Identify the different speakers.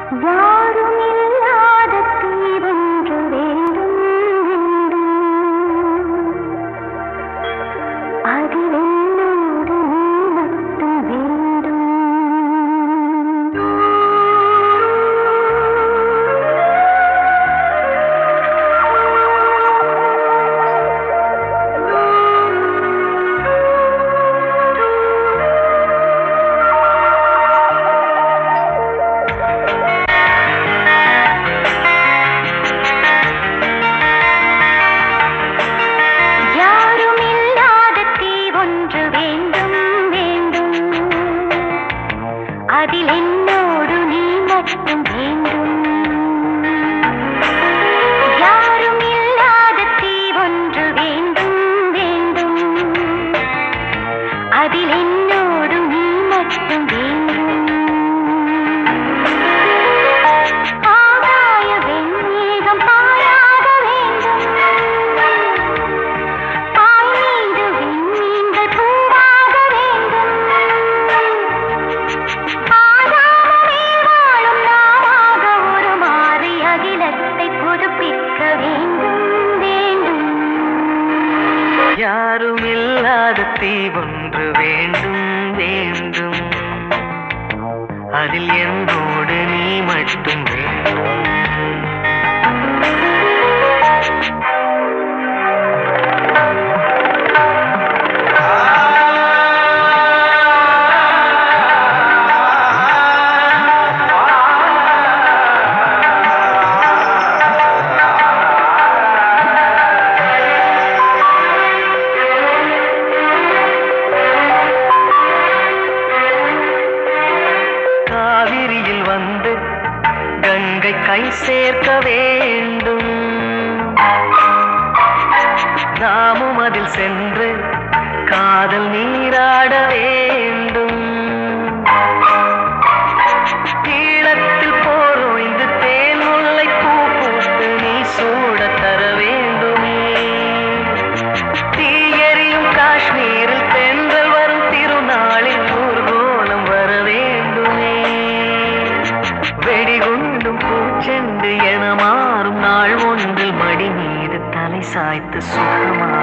Speaker 1: யாருமில்லாத தீவொன்று வேண்டும் வேண்டும், அதில் என்னோடு நீ மட்டும் வேண்டும். கங்கை கை சேர்க்க வேண்டும், நாமும் அதில் சென்று காதல் நீராட வேண்டும். ஈழத்தில் போரோய்ந்து தேன் முல்லை பூ பூத்து நீ சூட தர வேண்டுமே. தீயெறியும் காஷ்மீரில் தென்றல் வரும் திருநாளில் ஊர்கோலம் வர வேண்டுமே. வெடிகுண்டும் பூச்செண்டு என மாறும் நாள் ஒன்றில் மடி மீது தலை சாய்த்து சுகமா